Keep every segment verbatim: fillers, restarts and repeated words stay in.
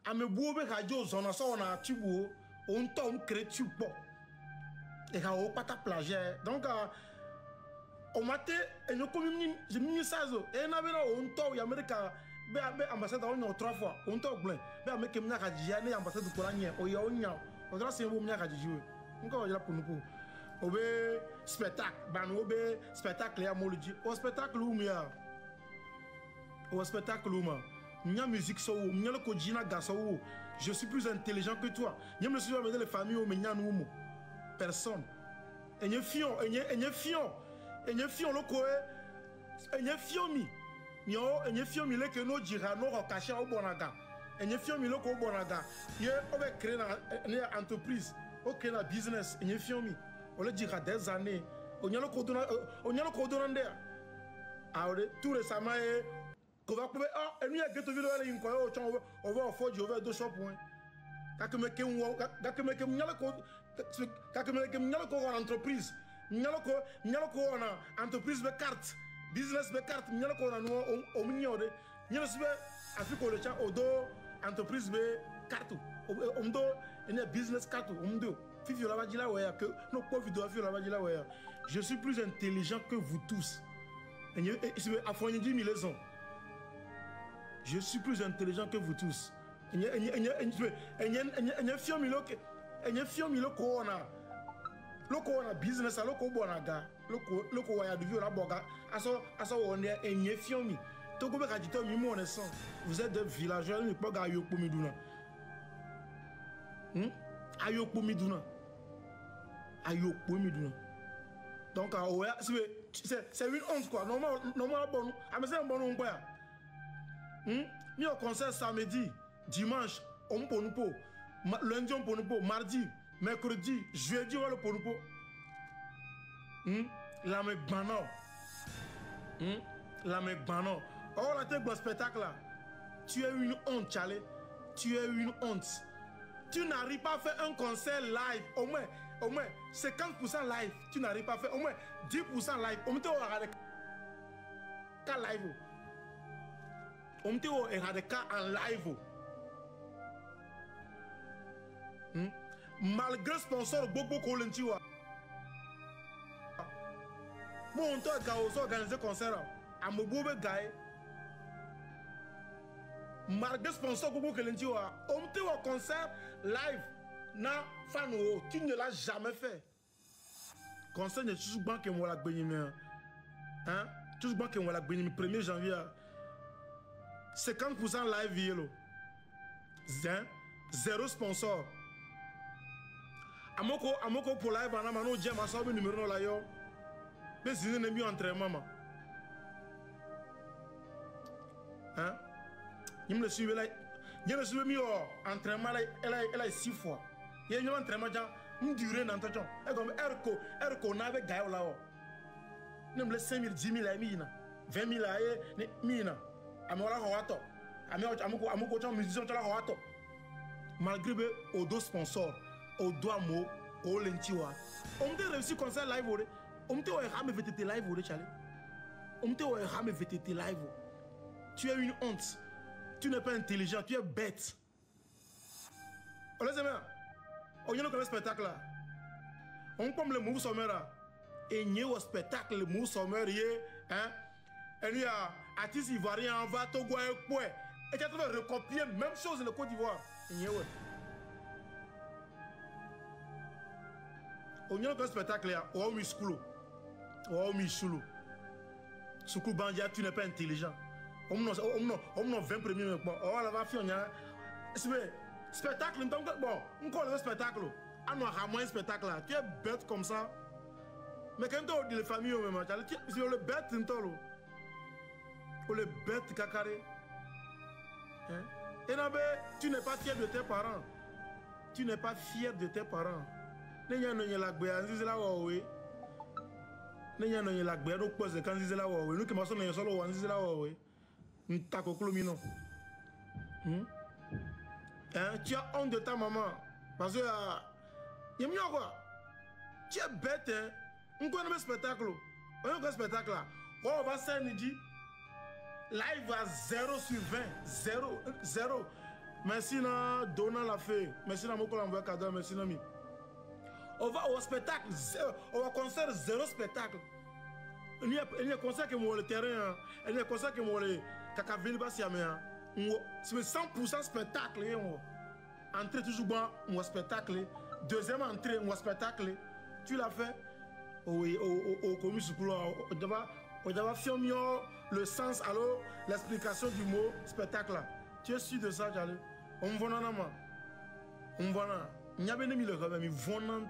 ame buobe radio zona so na tubo on tom crée tubo et ka o pata plage donc o maté et nous comme je mis ça zo et na bena on to ya america be be ambassadeur on trois fois on to blanc be ameke mna ka jia ne ambassadeur ko lanye o ya onya o dra se bo mna ka jiwe nko ya pour nous o be spectacle ban o be spectacle ya molji o spectacle ou mia au spectacle ma nya musique so nya le ko jina ga so je suis plus intelligent que toi nya me suis dans les familles o me nya no personne enye fion enye enye fion enye fion le ko enye fion mi yo enye fion mi le que no dira no caché au bonaga enye fion mi le ko bonaga ye o be créer na entreprise o créer na business enye fion mi o le dira des années o nya le ko dona o nya le ko dona ndé aure tout récemment ko va pouvoir ah enu ya geto video le nko o chon o va fo je over do shop point ka que me ke wo ka que me ke nya le ko ka que me ke nya le ko entreprise nya le ko nya le ko na entreprise be carte business be carte nya le ko na no o minyo de nya le sube afiko le cha o do entreprise be carte o mdo ene business carte o mdo fifi la badila ouais que no po video fifi la badila ouais je suis plus intelligent que vous tous et c'est à fond dix mille ans. Je suis plus intelligent que vous tous. Et y a y a y a y a fion milo que y a fion milo corona. Le corona business le ko bonaga. Le ko le ko ya de viola boga. Aso aso on est y a fion mi. To ko be ka dito mi mo on est vous êtes des villageois ni po ga yokpo mi duna. Hm? Ayokpo mi duna. Ayokpo mi duna. Donc c'est c'est une honte quoi. Normal normal bon. Ah mais c'est un bon quoi. Hmm? Mi au concert samedi, dimanche, on peut nous po. Lundi on peut nous po, mardi, mercredi, jeudi on le peut nous po. Hmm? La me bano. Hmm? La me bano. Oh la tête bon spectacle là. Tu es une honte, Charlie. Tu es une honte. Tu n'arrives pas à faire un concert live, au moins, au moins cinquante pour cent live. Tu n'arrives pas à faire au moins dix pour cent live. On te regarde cas live. On te regarde cas en live. Hmm? Malgré sponsor beaucoup colentiwa. Bon, on te regarde organiser concert. À Mobobe Gaï. Malgré sponsor beaucoup colentiwa. On te au concert live. Na fan tu ne l'as jamais fait. Concert ne toujours bon que moi la bénime. Hein? Toujours bon que moi la bénime premier janvier. cinquante pour cent live yellow. Zéro sponsor. Amoko amoko pour live bana mano jam asobe numéro la yo. Mais si ne mi entraînement. Hein? Il me suivait là. Il me suivait mi entraînement là, elle a elle a six fois. Il y a un entraînement qui duré dans le temps. Et comme Erko, Erko n'avait gagné là. Nous avons cinq mille, dix mille, vingt mille, mille. Amola Hawato. Amoko, Amoko, Amoko, musicien, Hawato. Malgré aux deux sponsors, aux deux mots, aux lentiwa. On t'a réussi concert live. On t'a réussi V T T live. On t'a réussi V T T live. Tu es une honte. Tu n'es pas intelligent, tu es bête. On les aime. On y a le spectacle là. On comme le mot sommaire là. Et il y a un spectacle, le mot sommaire, hein. Et il y a artiste ivoirien en va Togo et Poué. Et tu as recopié même chose le Côte d'Ivoire. Il y a on y a le spectacle là. Oh Miskulo. Oh Michulu. Soukou Bandia, tu n'es pas intelligent. On n'a vingt premiers. Oh là va faire spectacle, bon, on connaît le spectacle. On a moins un spectacle là. Tu es bête comme ça. Mais quand tu dis les familles, tu es le bête, tu es le bête cacaré. Et non, tu n'es pas fier de tes parents. Tu n'es pas fier de tes parents. Ne y a pas la guerre, c'est la ouais. Ne y a pas la guerre, donc pose quand c'est la ouais. Nous qui m'assemblons, nous sommes là, c'est la ouais. Nous t'as Hein, tu as honte de ta maman. Parce que. Il y a quoi? Tu es bête, hein? On connaît le spectacle. On connaît le spectacle là. On va samedi. Live à zéro sur vingt. zéro. zéro. Merci na Donna l'a fait. Merci na Moko l'envoie cadeau. Merci na mi. On va au spectacle. On va concert zéro spectacle. Il y a un concert qui est le terrain. Il y a un concert qui est le Kakaville Bassiamé. C'est cent pour cent spectacle. Entrée toujours bon, un spectacle. Deuxième entrée, un spectacle. Tu l'as fait. Oui, au commis on doit faire mieux le sens, alors l'explication du mot spectacle là. Tu es sûr de ça, Jale? On me voit dans la main. On me voit dans. Il y a bien mis le rêve, mais vonant.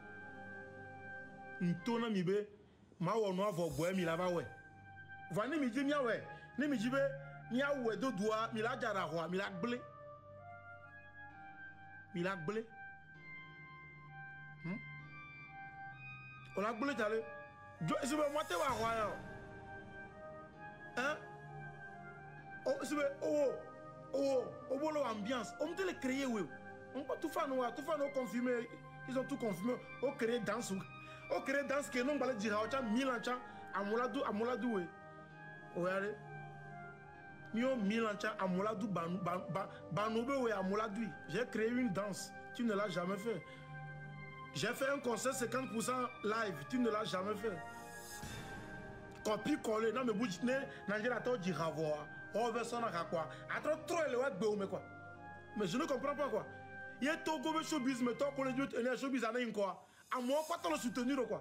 On tourne mi be. Ma ou on va voir mi la va ouais. Vanni mi dit mi ouais. Ni mi dit be. Mi a ouais deux doigts. Mi la jara roi. Mi la blé. Mi la blé. Hmm? On a blé Jale. Je vais monter wa roi. Hein? Oh, c'est oh. Oh, au boulot ambiance, on peut le créer, oui. On peut tout faire, nous, tout faire, nous confirmer. Ils ont tout confirmé. On crée danse, on crée danse que nous, on va dire, on a mille ans, à Mouladou, à Mouladou, oui. Regardez. Nous, mille ans, à Mouladou, Banoube, oui, à Mouladou. J'ai créé une danse. Tu ne l'as jamais fait. J'ai fait un concert cinquante pour cent live. Tu ne l'as jamais fait. Copie-coller. Non, mais vous dites, n'angez la tête du ravoir. On veut ça dans quoi? Attends, trop élevé, mais quoi? Mais je ne comprends pas quoi. Il y a tout comme showbiz, mais tant qu'on est dit, il y a showbiz à n'importe quoi. À moi, pas tant le soutenir quoi.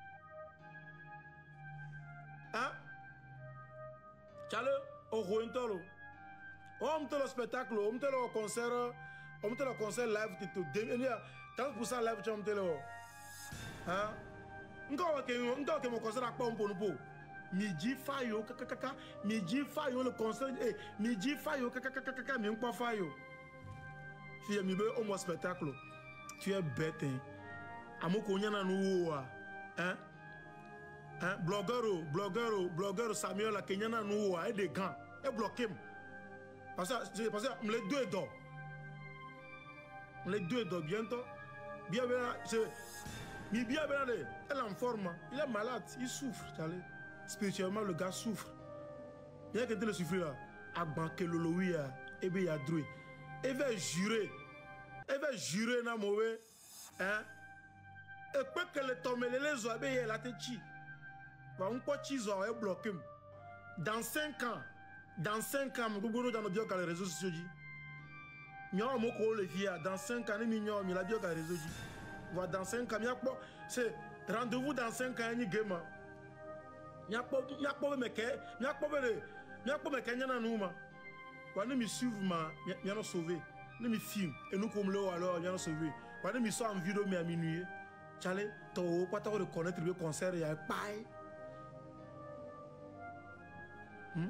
Hein? Tchale, au Roentolo. On me le spectacle, on me le concert, on me le concert live, tu te trente pour cent live, tu me le. Hein? Encore que mon concert n'a pas un peu de peau. Midi fayo kakakaka midi fayo le conseil eh midi fayo kakakaka mais pas fayo fille mi be au moins spectacle tu es bête hein amoko nyana no hein hein blogueur blogueur blogueur Samuel la kenyana no et des gants et bloqué parce que parce que les deux d'or les deux d'or bientôt bien bien c'est mi bien bien elle est en forme il est malade il souffre allez. Spirituellement, le gars souffre. Il y a quelqu'un qui souffre là. A banqué le loïa. Et bien, il y a doué. Il va jurer. Il va jurer dans mauvais. Hein? Et peut que le tombe les oies, il a été chi. On peut chi zo est bloqué. Dans cinq ans, dans cinq ans, nous allons dans nos bio les réseaux sociaux. Nous allons le faire. Dans cinq ans, nous allons la bio les réseaux sociaux. Dans cinq ans, c'est rendez-vous dans cinq ans, ni game. Il y a pas de mec, il y a pas de il y a pas de mec, il y a un homme. Quand nous me suivons, il y a un sauvé. Nous me filment et nous comme le alors il y a un sauvé. Quand nous me sommes en vidéo mais à minuit, Charlie, tu as pas de reconnaître le concert il y a pas. Hmm?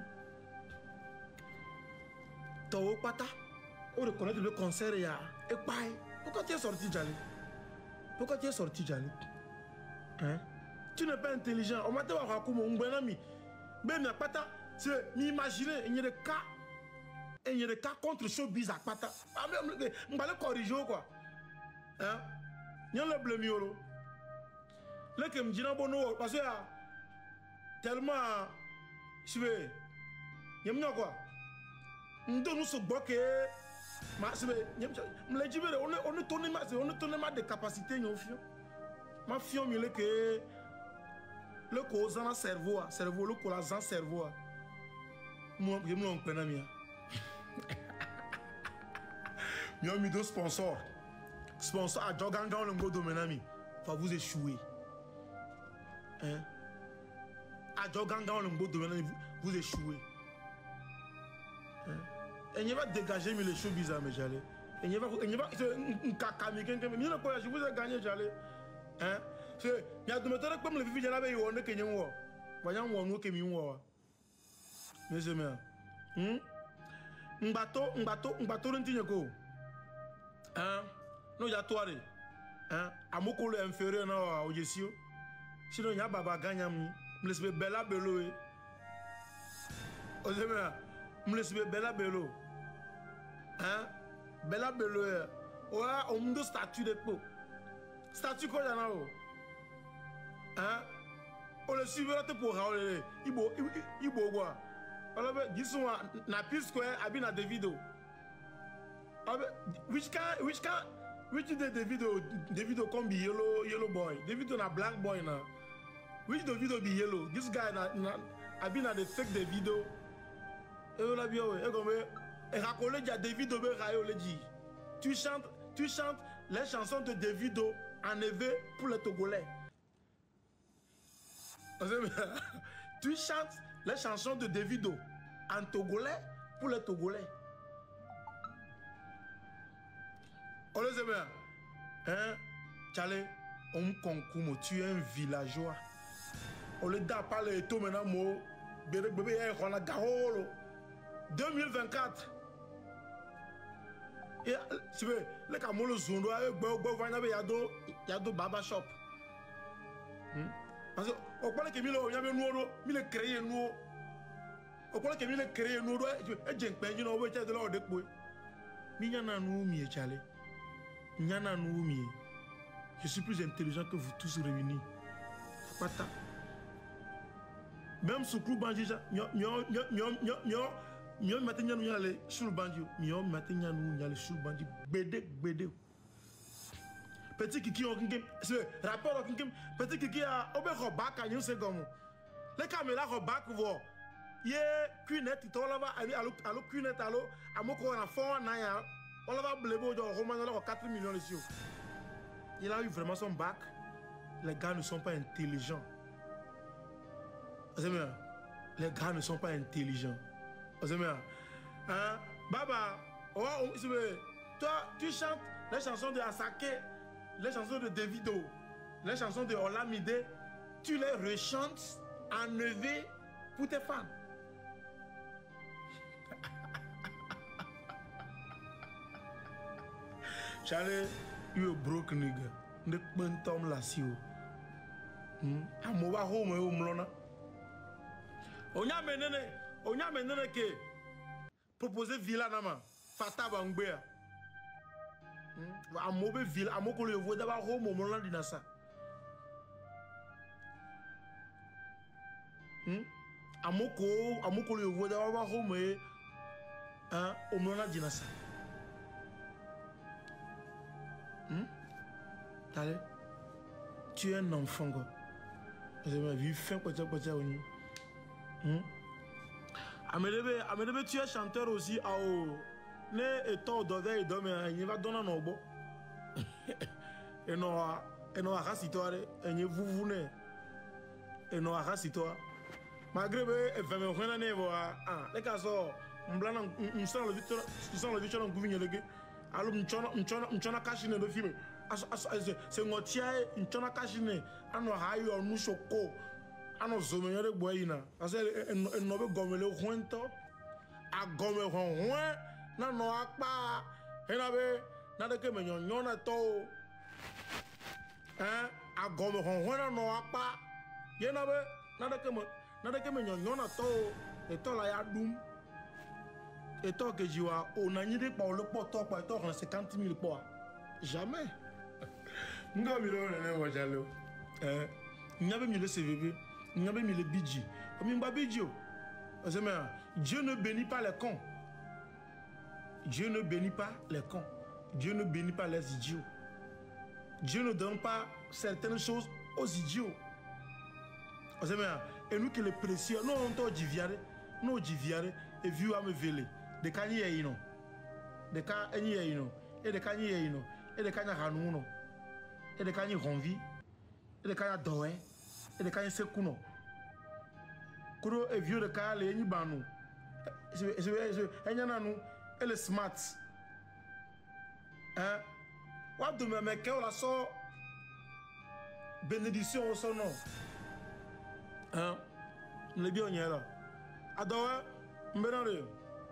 Tu as pas de reconnaître le concert il y a pas. Pourquoi tu es sorti Charlie? Pourquoi tu es sorti Charlie? Hein? Tu n'es pas intelligent. On m'a dit que mon bon ami, mais il n'y a pas ta. C'est m'imaginer, il y a des cas, il y a des cas contre showbiz à pata. On va le corriger quoi. Hein? Il y a le blâme. Là que me dit non bon parce que tellement, je vais, il y a quoi? On donne nous ce bloqué. Mais je vais, on l'a dit on est on est tourné mal, on est tourné mal de capacité nous fions. Ma fille on me que le cause dans le cerveau, cerveau le cause dans le cerveau. Moi, je me l'en connais bien. Nous avons mis deux sponsors. Sponsor à Joganga, le mot domenami. Faut vous échouer. Hein? À Joganga, le mot domenami, vous échouez. Hein? Et il va dégager les choses bizarres, mais j'allais. Et il va, il va, c'est un caca, mais quelqu'un, mais je vous ai gagné, j'allais. Hein? C'est, il y a de me dire comme le vivant là, il y a un Kenyan war. Voyons, on nous qui m'y war. Mes amis, hum, un bateau, un bateau, un bateau, un tigneko. Hein? Non, il y a toi, hein? À mon collègue inférieur, non, au Jessio. Sinon, il y a Baba Gagnam, me laisse bella bello. Aux amis, me laisse bella bello. Hein? Bella bello. Ouais, on me donne statut de peau. Statut quoi, y'en a où? Hein? On le suit pour Raoul. Il beau, il beau quoi? Alors, disons, na piste quoi, habite na Davido. which kind, which kind, which is the Davido, Davido can be yellow, yellow boy. Davido na black boy now. Which Davido be yellow? This guy na, na I been at the fake Davido. Et on l'a bien, et comme et racolé déjà Davido be rayoleji. Tu chantes, tu chantes les chansons de Davido en éveil pour les Togolais. Tu chantes les chansons de Davido en Togolais pour les Togolais. On les aime bien. Hein? Tchale, on concourt, tu es un villageois. On les da pas les taux maintenant, mo. Bébé, bébé, on a garolo. deux mille vingt-quatre. Et tu veux, les camolos zondo, il y a deux baba shop. Parce que, au point que Milo, il y a un nouveau, il est créé nouveau. Au point que Milo est créé nouveau, et j'ai peint, il y a un de l'ordre de quoi. Mais il y en a nous, mi Tchale. Il y en a nous, mi. Je suis plus intelligent que vous tous réunis. Pas ta. Même sous le bandit, Mio maintenant nous allons sur le bandit. Mio maintenant nous allons sur le bandit. Bédé, bédé. Petit kiki on kinkim. C'est rapport on kinkim. Petit kiki a obé robak à nous c'est comme. Les caméras robak voient. Yé cunette tu là va aller allo allo cunette allo. Amoko on a fort naya. On va blébo dans roman là quatre millions ici. Il a eu vraiment son bac. Les gars ne sont pas intelligents. Les gars ne sont pas intelligents. Hein? Baba, oh, toi, tu chantes les chansons de Asake, les chansons de Davido, les chansons de Olamide, tu les rechantes en neveu pour tes fans. Charlie, you a broke nigga. Ne peux pas la si haut. Amoba home et home. On y a mené, on y a mené que proposer villa nama, fata bangbea. A mauvais villa, à mon collègue, vous d'abord home au moment d'inasa. À mon collègue, à mon collègue, vous d'abord home et hein au moment d'inasa. Allez, tu es un enfant quoi. J'ai ma vie fin quoi ça quoi ça on. Amédébé, Amédébé, tu es chanteur aussi à haut. Ne étant d'odeur et d'homme, il va donner un obo. Et non, et non, rassito, et ne vous vous ne. Et non, rassito. Malgré que, et fait me rejoindre, ne voit. Ah, les cas sont, on blanc, on sent le victoire, on sent le victoire en gouvernement le gars. Alors, on chante, on chante, on chante cachine le film. C'est un tiers, on chante cachine. On a haï, on nous choco. Ano zomenya de boyina parce que no be gomele huento a gome hon na no akpa ena be na de ke menyo nyona to hein a gome hon na no akpa yena be na de ke na de ke menyo nyona to e to la ya dum e to ke jiwa onanyi de pa le poto pa to cinquante mille po jamais ngo mi lo ne mo jalo eh nyabe mi le C V B. Il y a même le bidji. Dieu ne bénit pas les cons. Dieu ne bénit pas les cons. Dieu ne bénit pas les idiots. Dieu ne donne pas certaines choses aux idiots. Et nous qui les précieux, nous on t'a dit viare, nous dit viare et vu à me véler. Des cani et ino. Des cas et ino. Et des cani et ino. Et des cani ranouno. Et des cani ronvi. Et des cani doé. Et des cas sekuno. Kuro et vieux de cas les ni banou. Je je je et yana nous et les smart. Hein? What de me mec on la sort bénédiction au son nom. Hein? Le bien on est là. Adowe mbenare.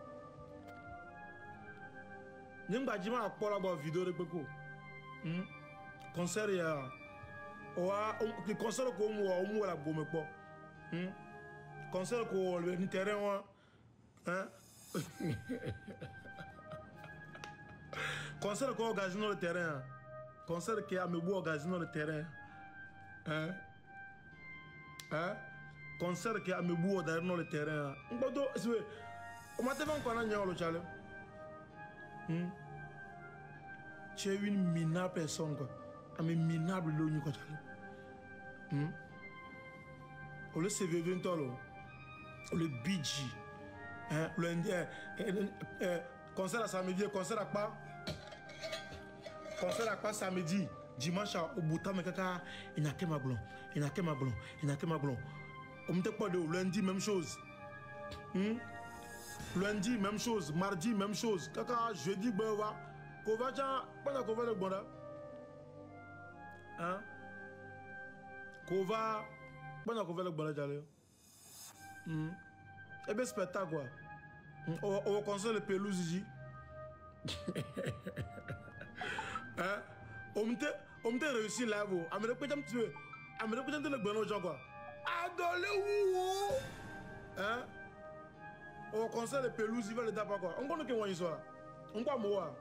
Nimba jima apola ba vidéo de beko. Hmm? Concert ya. Oa le concert ko mo o mo la gome po. Hmm? Concert ko le ni terrain wa. Hein? Concert ko organisé dans le terrain. Concert qui a me beau organisé dans le terrain. Hein? Hein? Concert qui a me beau organisé dans le terrain. Ngodo, on m'a tellement qu'on a nyolo chale. Hmm? tu es une minable personne, quoi. Ah, mais minable, l'eau, quoi. Hmm? On le C V vingt ans, le B G. Hein? Le euh, euh, euh, concert à samedi, concert à quoi? Concert à quoi samedi? Dimanche, au bout de temps, il n'y a que ma blonde. Il n'y a que ma blonde. Il n'y a que ma blonde. On me dit pas de lundi, même chose. Hmm? Lundi, même chose. Mardi, même chose. Kaka, jeudi, ben, va. Kova, tiens, pas qu'on va le bon là. Hein? Kova, pas qu'on va le bon là, j'allais. Hmm? Eh bien, spectacle, quoi. On va construire le pelouse ici. Hein? On m'a réussi là, vous. On m'a dit que tu veux. On m'a dit que tu veux le bon gens, quoi. Adolez-vous! Hein? On va construire le pelouse, il va le taper, quoi. On connaît que moi, il soit. On va mourir.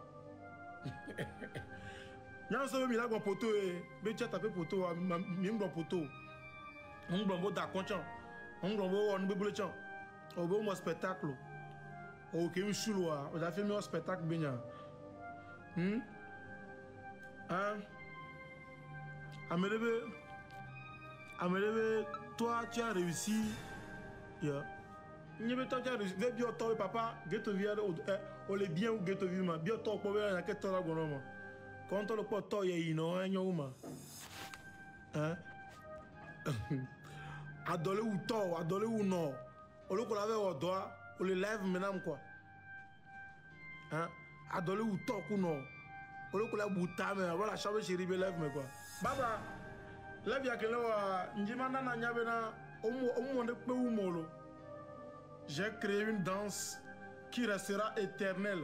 Il y a un seul là, un poteau, mais tu as tapé poteau, il y a un poteau. On va mourir d'accord, on va mourir, on va mourir, on va mourir, spectacle. Ok, je suis là. On a fait un spectacle bien. Hmm? Hein? Amédébé, Amédébé, toi, tu as réussi. Yeah. N'y toi, tu as réussi. Viens bien, toi, papa, get to viens, on est bien ou get to viens, bien, toi, pour bien, il y a quelqu'un là, bon, quand on le porte, toi, il y a une, hein, il y a une, hein? Adolé ou toi, adolé ou non. On le avait au doigt. On les lève maintenant quoi. Hein? Adolé ou toc ou non. On le colle à bouta mais voilà chaque chérie be lève mais quoi. Baba. Lève ya kele wa njimana na nyabena omo omo de pe ou molo. J'ai créé une danse qui restera éternelle.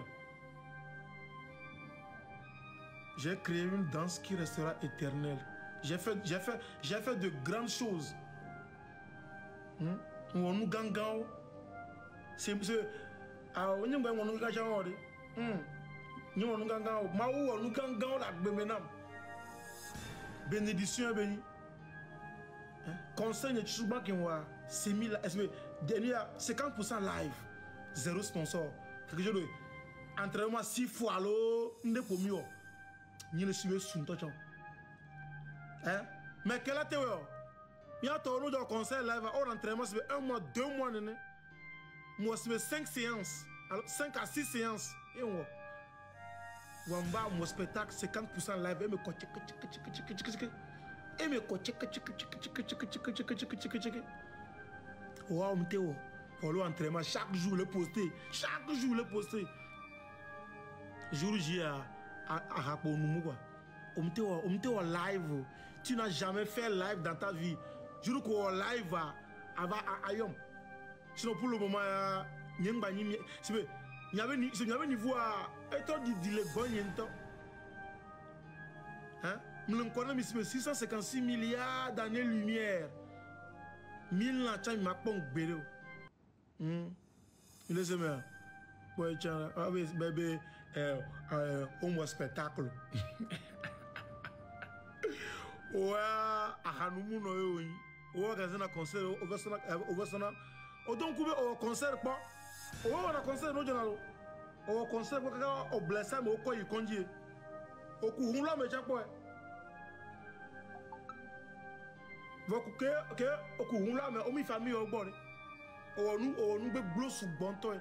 J'ai créé une danse qui restera éternelle. J'ai fait j'ai fait j'ai fait de grandes choses. Hein? On nous gangao. C'est ah on y va on nous gagne on dit hum ni on nous gagne ma ou on nous gagne la bemenam bénédiction béni conseil ne chuba qui wa c'est mille dernier cinquante pour cent live zéro sponsor quelque chose de entraînement six fois lo ndé pomio ni le suivre sous toi hein mais quel a été yo il y a ton autre conseil live hors entraînement c'est un mois deux mois néné. Moi, c'est cinq séances. Alors, cinq à six séances. Et on va mon spectacle, cinquante pour cent live. Et me coach. Et me coach. Wow, m'teo. Pour l'entraînement, chaque jour le poster. Chaque jour le poster. Jour J à à Raponou quoi. M'teo, m'teo live. Tu n'as jamais fait live dans ta vie. Jour qu'on live à à Ayom. Sinon pour le moment il y a ni c'est il y avait ni il y avait niveau à étant dit le bon yento hein nous connaissons mais six cent cinquante-six milliards d'années lumière mille ans tu m'a pas bélo hum il est aimé ouais tiens bébé euh un spectacle ouais à hanumu no yo yi o ga zana concert o va sona o va sona o donc au concert pas o va concert no journal o concert ko ka o blessé mais o ko yi konji o ku hun la me cha po vo ku ke ke o ku hun la me o mi famille o gbo ni o nu o nu gbe glo su gbon to e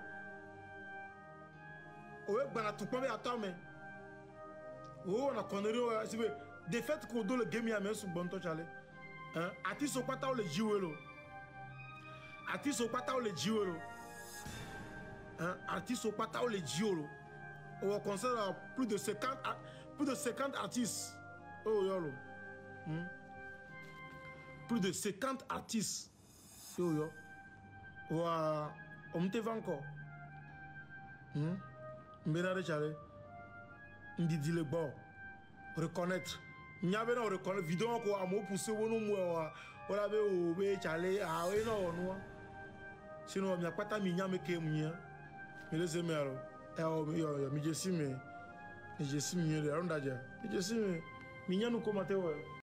o e gba na tu po be ata me o na connerie o si be de fait ko do le game ya me su gbon to chale hein ati so pata o le jiwelo artiste au pata ou le jiolo hein artiste au pata ou le jiolo on concerne plus de cinquante plus de cinquante artistes oh yolo hmm? Plus de cinquante artistes yo yo wa on te vend encore hmm mbena chale ndidi le bon reconnaître nyabe na reconnaître vidéo ko amo pousser wonu mo wala be o be chale ah we no no sinon mi akpata mi nyame ke mu nya mi le zemero e o mi yo mi jesime mi jesime le ronda ja mi jesime mi nyanu ko mateo